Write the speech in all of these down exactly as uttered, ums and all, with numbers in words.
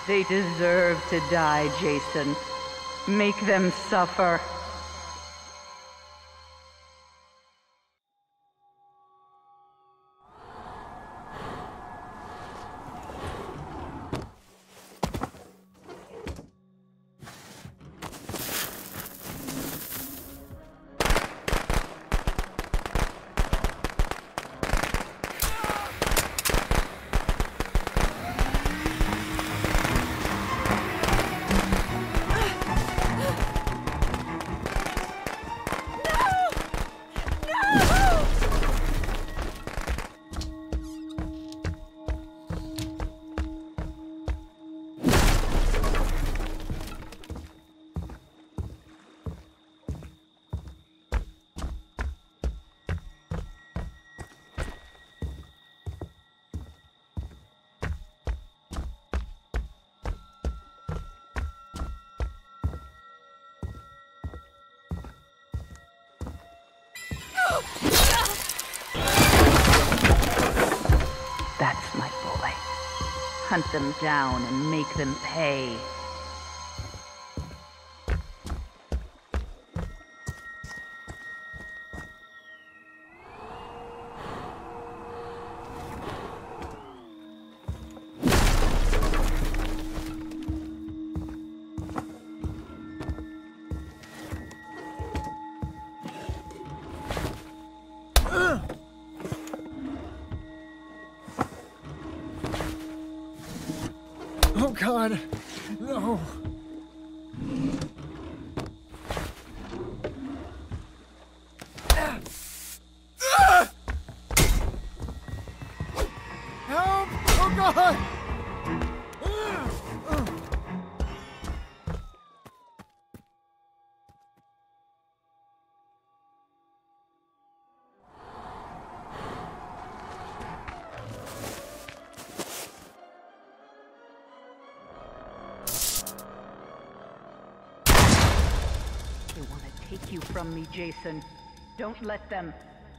They deserve to die, Jason. Make them suffer. That's my boy. Hunt them down and make them pay. Oh God, no. Help! Oh God! They want to take you from me, Jason. Don't let them.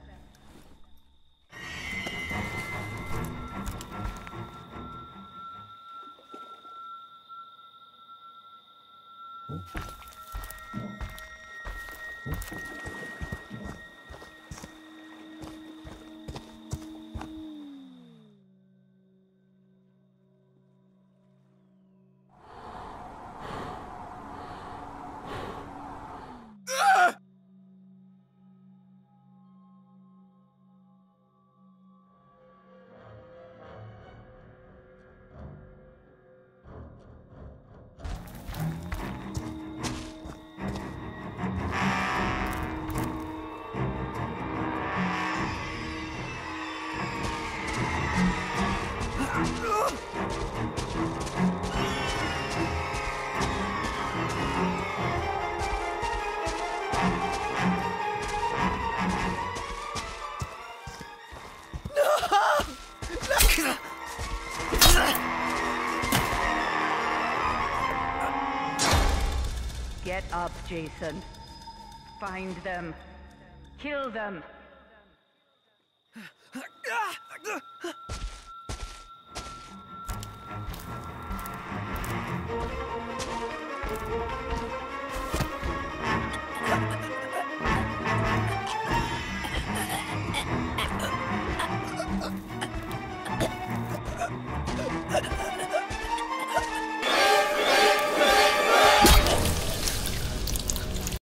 Get up, Jason. Find them. Kill them.